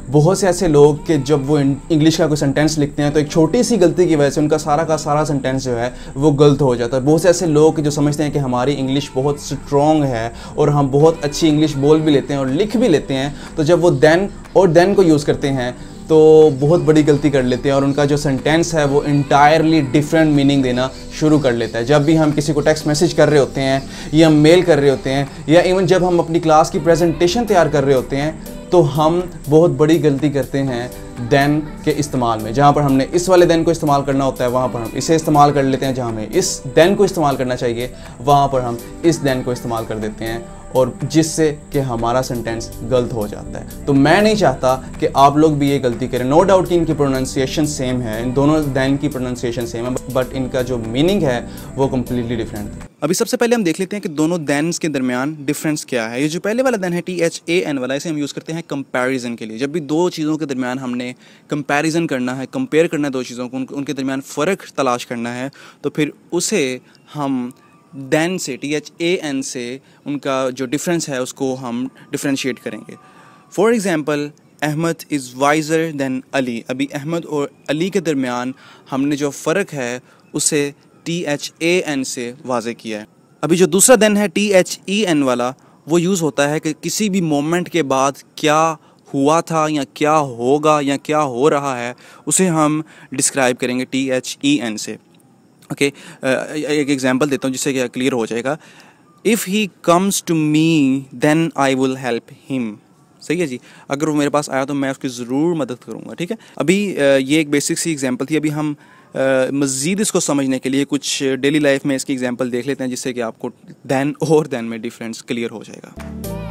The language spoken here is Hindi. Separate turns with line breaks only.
बहुत से ऐसे लोग कि जब वो इंग्लिश का कोई सेंटेंस लिखते हैं तो एक छोटी सी गलती की वजह से उनका सारा का सारा सेंटेंस जो है वो गलत हो जाता है। बहुत से ऐसे लोग जो समझते हैं कि हमारी इंग्लिश बहुत स्ट्रॉन्ग है और हम बहुत अच्छी इंग्लिश बोल भी लेते हैं और लिख भी लेते हैं, तो जब वो देन को यूज़ करते हैं तो बहुत बड़ी गलती कर लेते हैं और उनका जो सेंटेंस है वो इंटायरली डिफरेंट मीनिंग देना शुरू कर लेता है। जब भी हम किसी को टेक्स्ट मैसेज कर रहे होते हैं या मेल कर रहे होते हैं या इवन जब हम अपनी क्लास की प्रेजेंटेशन तैयार कर रहे होते हैं तो हम बहुत बड़ी गलती करते हैं देन के इस्तेमाल में। जहाँ पर हमने इस वाले देन को इस्तेमाल करना होता है वहाँ पर हम इसे इस्तेमाल कर लेते हैं, जहाँ हमें इस देन को इस्तेमाल करना चाहिए वहाँ पर हम इस देन को इस्तेमाल कर देते हैं और जिससे कि हमारा सेंटेंस गलत हो जाता है। तो मैं नहीं चाहता कि आप लोग भी ये गलती करें। नो डाउट कि इनकी प्रोनाउंसिएशन सेम है, इन दोनों देन की प्रोनाउंसिएशन सेम है, बट इनका जो मीनिंग है वो कम्प्लीटली डिफरेंट है।
अभी सबसे पहले हम देख लेते हैं कि दोनों देन्स के दरमियान डिफरेंस क्या है। ये जो पहले वाला देन है THAN वाला, इसे हम यूज़ करते हैं कंपैरिजन के लिए। जब भी दो चीज़ों के दरमियान हमने कंपैरिजन करना है, कंपेयर करना है दो चीज़ों को, उनके दरमियान फ़र्क तलाश करना है, तो फिर उसे हम देन से THAN से उनका जो डिफरेंस है उसको हम डिफ्रेंशिएट करेंगे। For example, Ahmed is wiser than Ali. अभी अहमद और अली के दरमियान हमने जो फ़र्क है उसे THAN से वाज़े किया है। अभी जो दूसरा देन है THEN वाला, वो यूज़ होता है कि किसी भी मोमेंट के बाद क्या हुआ था या क्या होगा या क्या हो रहा है उसे हम डिस्क्राइब करेंगे THEN से। ओके, एक एग्जांपल देता हूँ जिससे क्या क्लियर हो जाएगा। If he comes to me then I will help him. सही है जी, अगर वो मेरे पास आया तो मैं उसकी ज़रूर मदद करूँगा। ठीक है, अभी ये एक बेसिक सी एग्जांपल थी। अभी हम मज़ीद इसको समझने के लिए कुछ डेली लाइफ में इसकी एग्जांपल देख लेते हैं जिससे कि आपको देन और देन में डिफरेंस क्लियर हो जाएगा।